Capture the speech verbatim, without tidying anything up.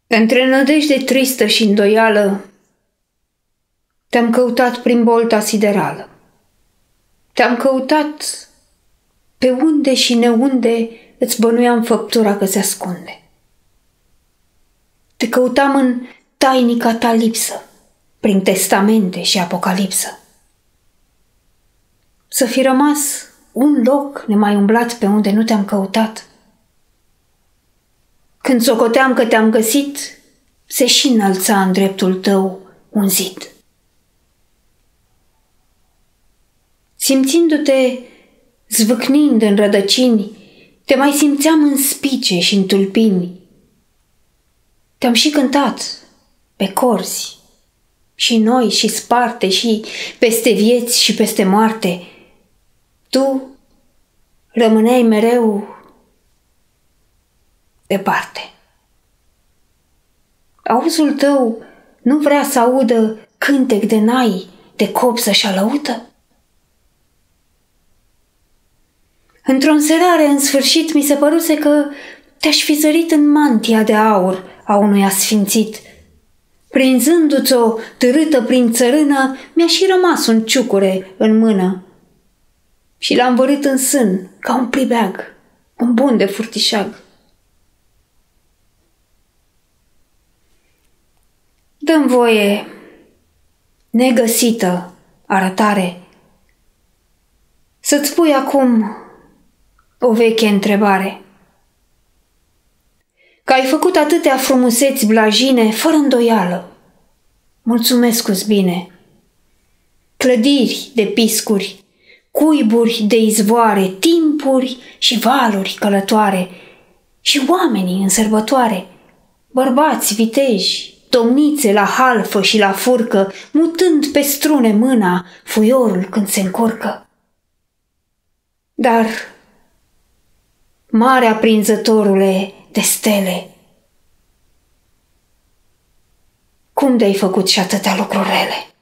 Între nădejde tristă și îndoială, te-am căutat prin bolta siderală. Te-am căutat pe unde și neunde îți bănuiam făptura că se ascunde. Te căutam în tainica ta lipsă, prin testamente și apocalipsă. Să fi rămas un loc nemai umblat pe unde nu te-am căutat. Când socoteam că te-am găsit, se și înălța în dreptul tău un zid. Simțindu-te zvâcnind în rădăcini, te mai simțeam în spice și în tulpini. Te-am și cântat pe corzi, și noi și sparte, și peste vieți și peste moarte. Tu rămâneai mereu departe. Auzul tău nu vrea să audă cântec de nai, de copsă și alăută? Într-o înserare, în sfârșit, mi se păruse că te-aș fi zărit în mantia de aur a unui asfințit. Prinzându-ți-o târâtă prin țărână, mi-a și rămas un ciucure în mână și l-am vărât în sân ca un plibeag, un bun de furtișag. Dă-mi voie, negăsită arătare, să-ți pui acum o veche întrebare. Că ai făcut atâtea frumuseți blajine, fără îndoială, mulțumesc-ți bine. Clădiri de piscuri, cuiburi de izvoare, timpuri și valuri călătoare, și oamenii în sărbătoare, bărbați viteji, domnițe la halfă și la furcă, mutând pe strune mâna fuiorul când se încurcă. Dar, mare aprinzătorule de stele, cum de-ai făcut și atâtea lucruri rele?